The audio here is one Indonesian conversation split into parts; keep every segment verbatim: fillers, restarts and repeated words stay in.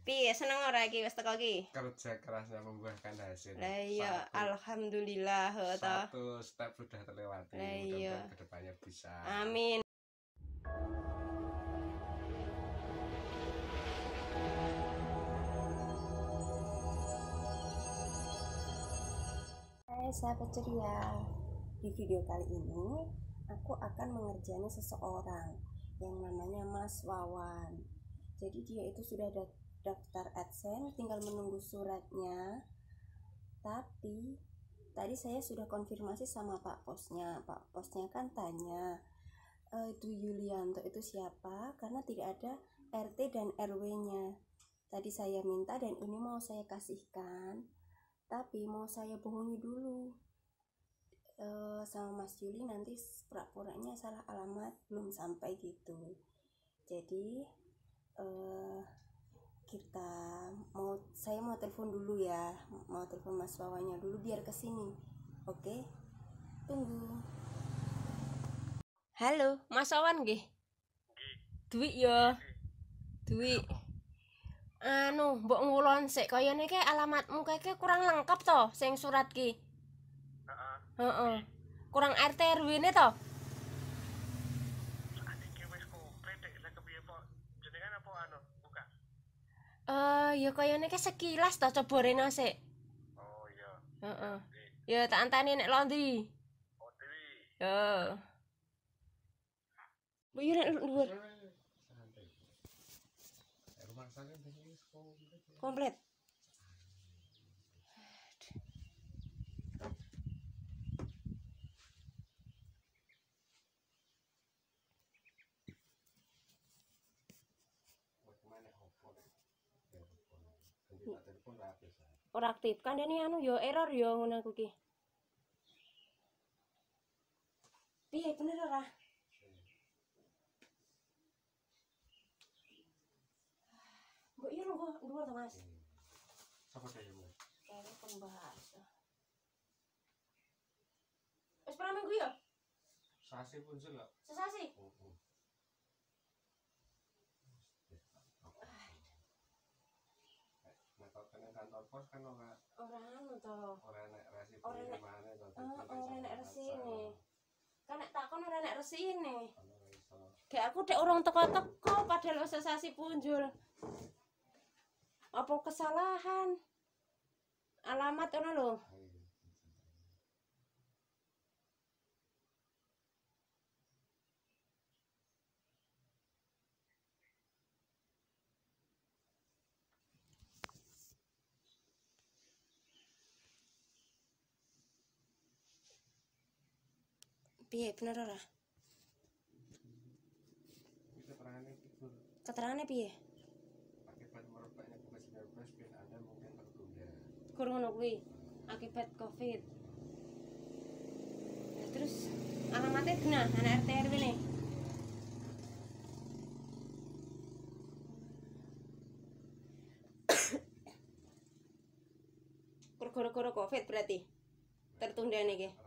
Piye seneng ora iki wis teko iki? Kerja kerasnya membuahkan hasil. Lah iya, Satu, alhamdulillah heeh toh. satu step sudah terlewati. Lah iya. Mudah-mudahan kedepannya bisa. Amin. Hai sahabat ceria. Di video kali ini aku akan mengerjani seseorang yang namanya Mas Wawan. Jadi dia itu sudah ada daftar AdSense, tinggal menunggu suratnya. Tapi tadi saya sudah konfirmasi sama Pak Posnya. Pak Posnya kan tanya, e, itu Yulianto itu siapa? Karena tidak ada R T dan R W-nya. Tadi saya minta dan ini mau saya kasihkan. Tapi mau saya bohongi dulu e, sama Mas Yuli, nanti pura-puranya salah alamat, belum sampai gitu. Jadi eh, kita mau saya mau telepon dulu ya, mau telepon Mas Wawannya dulu biar kesini. Oke, tunggu. Halo Mas Wawan nggih. Duit ya, duit. Anu mbok ngulon sik kayane ki alamatmu kayake kurang lengkap to sing surat ki. Heeh. Heeh. Kurang R T R W-ne to. Eh, ya kayane ki sekilas to, coba rene sik. Oh iya. Heeh. Ya tak antani nek londi. Oh dewi. Ya. Bu yo nek dhuwur. Komplit. Ora aktif kan ini anu yo error yo ngono aku ki. Piye bener ora? Mbok iya lho dhuwur to Mas. Sapa dhewe Mas? Kene pembahasa. Wis pernah minggu ya? Sasi pun sih lho. Sesasi? Heeh. Kantor pos kan ora ora anu to. Ora nek resi Ora nek mana to. Ora nek resine. Kan nek takon ora nek resine. Kayak aku dek urung teko-teko padahal wis sesasi punjul. Apa kesalahan? Alamat ngono lho. Piye bener ora? Keterangane piye? Akibat merebaknya covid sembilan belas bin Anda mungkin tertunda. Kur ngono kuwi akibat Covid. Nah, terus alamatnya benar anak R T R W nih. Kur gara-gara Covid berarti tertunda nih ke.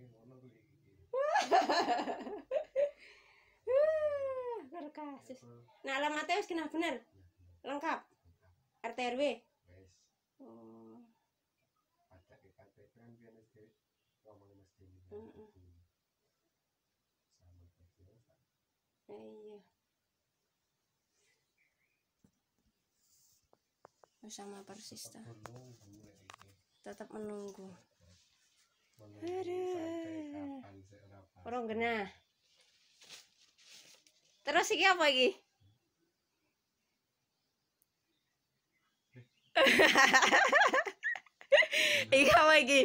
Kasus. Nah alamatnya wis kena bener, lengkap, R T R W. Oh. Ada K T P kan biar mesti ngomong mesti. Heeh. Iya. Sama persis ta. Tetap menunggu. Aduh. Orang genah. Terus iki apa iki? Iki apa iki?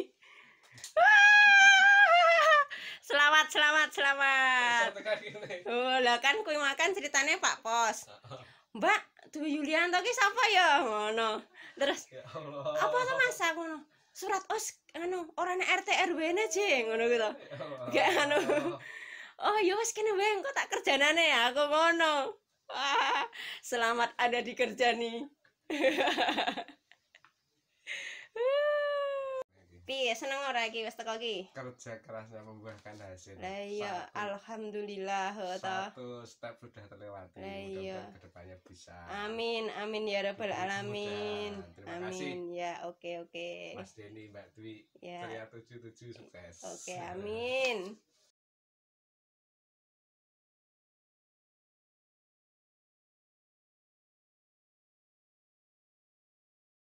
Selamat, selamat, selamat. Oh, lah kan kuwi makan ceritanya Pak Pos. Mbak, tuh Yulianto ki sapa ya? Ngono. Terus apa to Mas ngono? Surat os anu ora nek R T R W-ne jeng ngono ku to. Gak anu. Oh ya wis kene wae engko tak kerjanane ya aku ngono. Wah, selamat ada di kerjani. Piye seneng ora iki wis teko iki? Kerja kerasnya membuahkan hasil. Lah iya, Satu- alhamdulillah ho toh. Satu step sudah terlewati. Lah iya. Mudah-mudahan kedepannya bisa. Amin, amin ya rabbal Diberi alamin. kemudahan. Terima kasih. Amin. Ya, oke oke. Mas Denny, Mbak Dwi, Ya. Ceria tujuh tujuh sukses. Oke, amin.